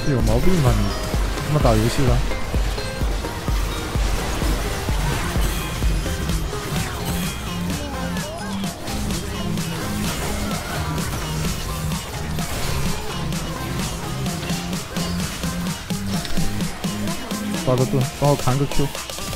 是有毛病吧你？这么打游戏了？抓个盾，帮我扛个 Q。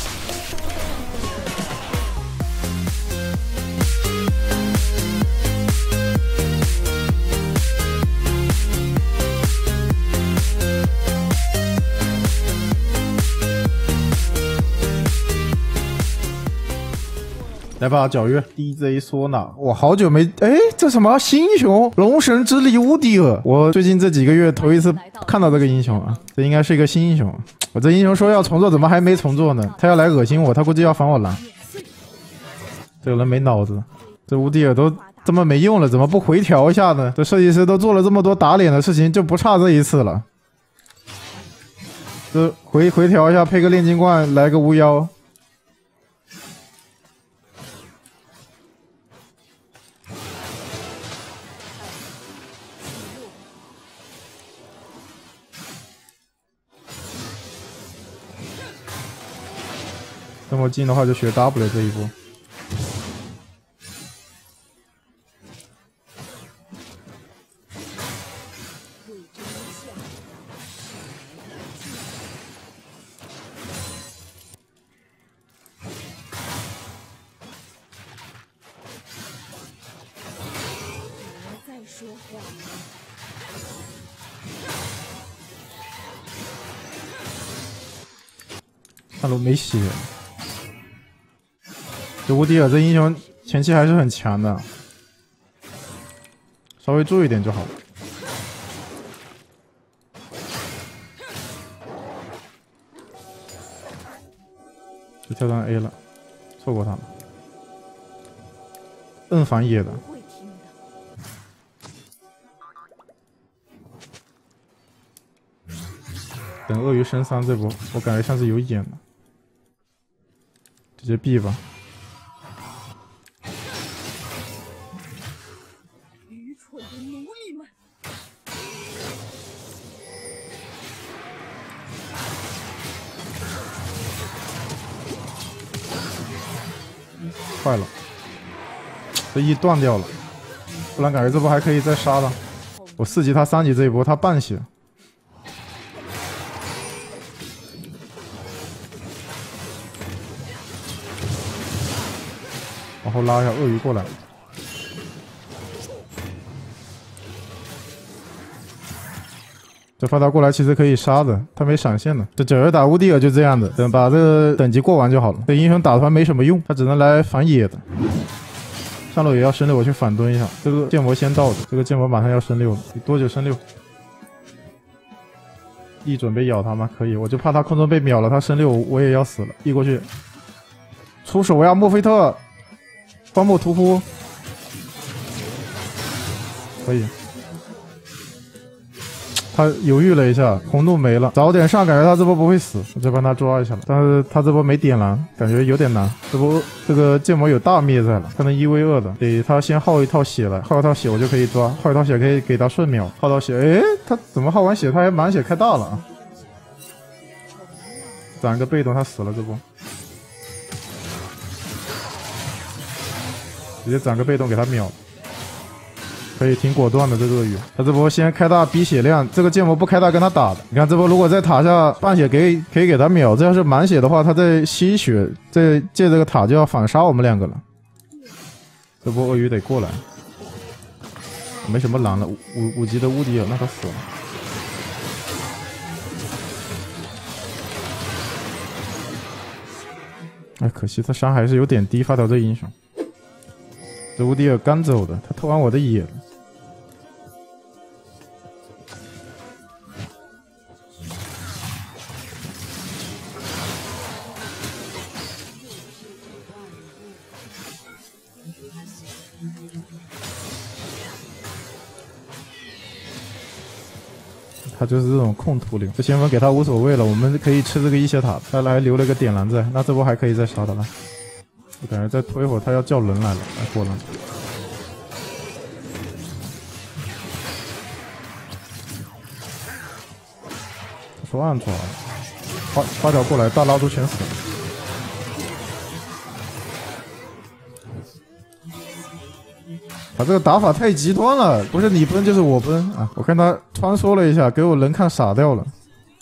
来吧，皎月 DJ 索纳，我好久没这什么新英雄龙神之力乌迪尔，我最近这几个月头一次看到这个英雄啊，这应该是一个新英雄。我这英雄说要重做，怎么还没重做呢？他要来恶心我，他估计要防我蓝。这个人没脑子，这乌迪尔都这么没用了，怎么不回调一下呢？这设计师都做了这么多打脸的事情，就不差这一次了。这回调一下，配个炼金冠，来个巫妖。 这么近的话，就学 W 这一波。上路没血。 这乌迪尔这英雄前期还是很强的，稍微注意点就好。就跳上 A 了，错过他了。摁反野的，等鳄鱼升3这波，我感觉像是有眼的，直接 B 吧。 坏了，这E断掉了，不然感觉这波还可以再杀他。我4级他3级这一波，他半血。往后拉一下，鳄鱼过来。这发他过来其实可以杀的，他没闪现的。这皎月打乌迪尔就这样的，等把这个等级过完就好了。这英雄打团没什么用，他只能来反野的。上路也要升6，我去反蹲一下。这个剑魔先到的，这个剑魔马上要升6了，你多久升6？E准备咬他吗？可以，我就怕他空中被秒了，他升6我也要死了。E过去，出手呀，墨菲特，荒漠屠夫，可以。 他犹豫了一下，红怒没了，早点上，感觉他这波不会死，我再帮他抓一下了。但是他这波没点蓝，感觉有点难。这波这个剑魔有大灭在了，可能1v2的，得他先耗一套血来，耗一套血我就可以抓，耗一套血可以给他顺秒，耗到血，诶，他怎么耗完血他还满血开大了啊？攒个被动，他死了这波，直接攒个被动给他秒。 可以挺果断的，这个鳄鱼，他这波先开大逼血量，这个剑魔不开大跟他打的。你看这波如果在塔下半血可以给他秒，这要是满血的话，他在吸血，在借这个塔就要反杀我们2个了。这波鳄鱼得过来，没什么蓝了，5级的乌迪尔，那他死了。哎，可惜他伤还是有点低，发条这英雄。这乌迪尔刚走的，他偷完我的野了。他就是这种控图灵，这先锋给他无所谓了，我们可以吃这个一血塔，他还留了个点蓝在，那这波还可以再杀他了。我感觉再拖一会儿，他要叫人来了，来过来。 抓抓，花条过来，大拉都全死了。他这个打法太极端了，不是你崩就是我崩啊！我看他穿梭了一下，给我人看傻掉了。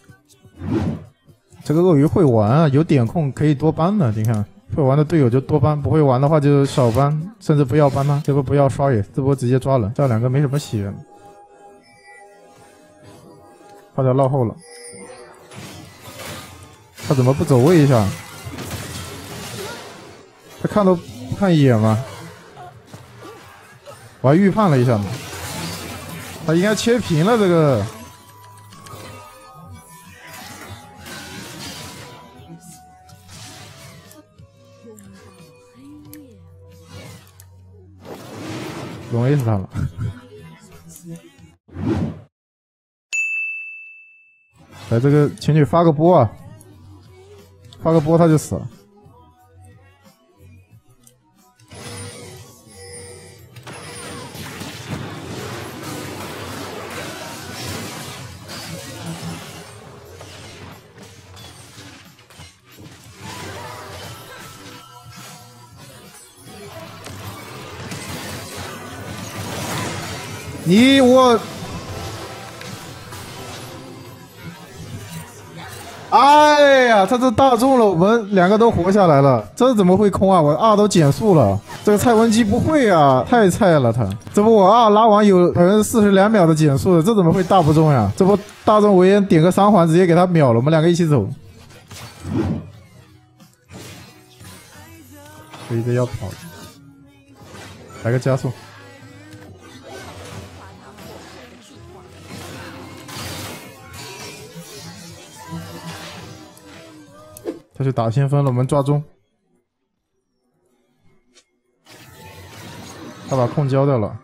这个鳄鱼会玩啊，有点控可以多搬的，你看会玩的队友就多搬，不会玩的话就少搬，甚至不要搬他。这波不要刷野，这波直接抓人，这两个没什么血。花条落后了，他怎么不走位一下？他看都不看一眼吗？我还预判了一下呢，他应该切平了这个。龙 A 死他了。来，这个情侣发个波啊，发个波他就死了。我，哎呀，他这大中了，我们两个都活下来了，这怎么会空啊？我2都减速了，这个蔡文姬不会啊，太菜了他。这不我2拉完有42秒的减速，这怎么会大不中呀？这不大中维恩点个3环直接给他秒了，我们两个一起走。这一个要跑，来个加速。他去打先锋了，我们抓中。他把控交掉了。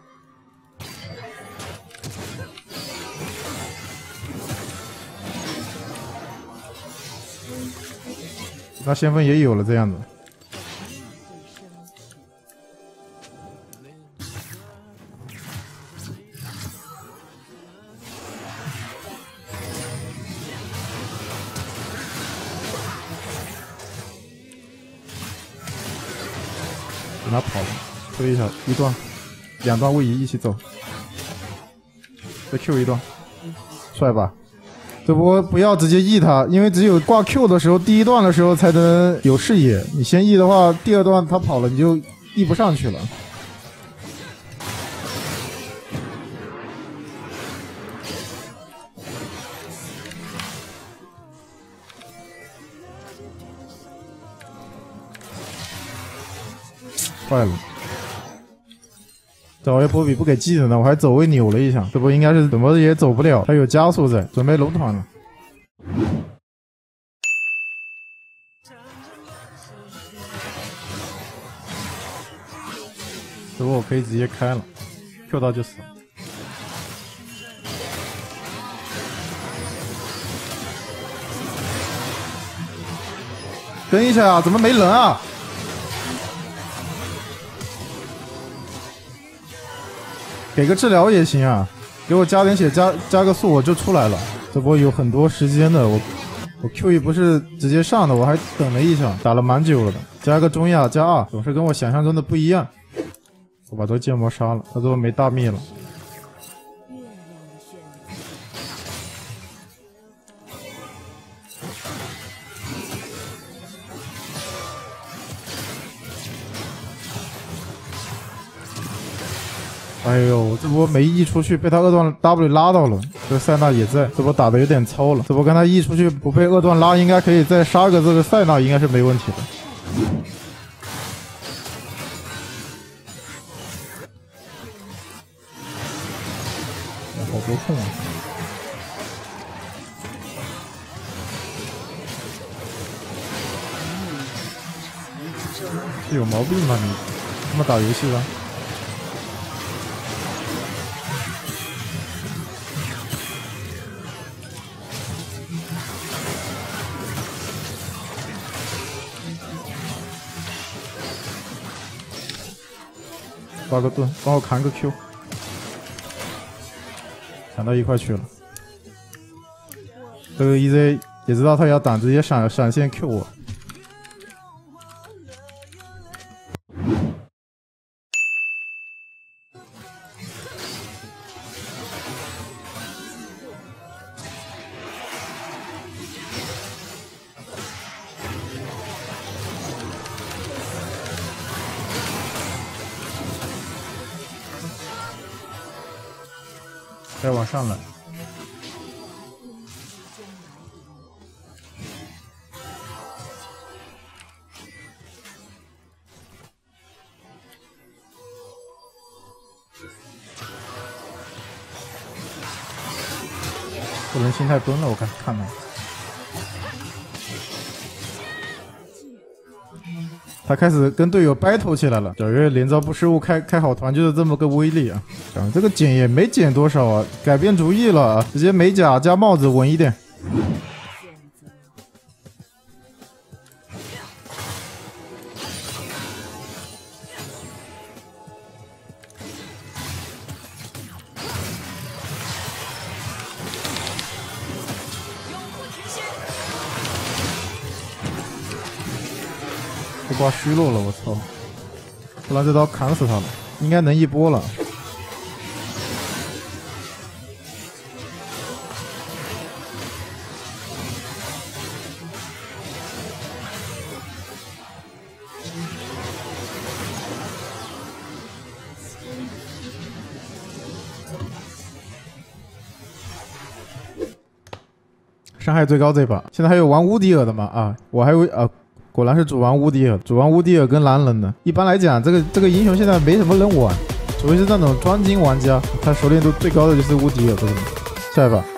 那先锋也有了这样子。给他跑了，推一下一段，2段位移一起走，再 Q 一段，帅吧？这波不要直接 E 他，因为只有挂 Q 的时候，第1段的时候才能有视野。你先 E 的话，第2段他跑了，你就 E 不上去了。坏了，这波比不给技能呢，我还走位扭了一下，这波应该是怎么也走不了，他有加速在，准备龙团了。这波我可以直接开了 ，Q 到就死了。跟一下啊，怎么没人啊？给个治疗也行啊，给我加点血，加个速我就出来了。这波有很多时间的，我 Q1 不是直接上的，我还等了一下，打了蛮久了的。加个中亚加2，总是跟我想象中的不一样。我把这个剑魔杀了，他最后没大灭了。哎呦，这波没 E 出去，被他2段 W 拉到了。这个塞纳也在，这波打的有点糙了。这波跟他 E 出去不被2段拉，应该可以再杀个这个塞纳，应该是没问题的。好多控啊！是有毛病吗你？这么打游戏了？挂个盾，帮我砍个 Q， 抢到一块去了。 这个 EZ 也知道他要挡，直接闪现 Q 我。再往上了。这人心态崩了，我看到。他开始跟队友 battle 起来了。小月连招不失误开好团就是这么个威力啊！这个减也没减多少啊，改变主意了啊，直接美甲加帽子稳一点。这挂虚弱了，我操！不然这刀砍死他了，应该能一波了。伤害最高这把，现在还有玩乌迪尔的吗？啊，我还以为啊。果然是主玩乌迪尔，主玩乌迪尔跟蓝人的。一般来讲，这个英雄现在没什么人玩，除非是那种专精玩家，他熟练度最高的就是乌迪尔这个。下一把。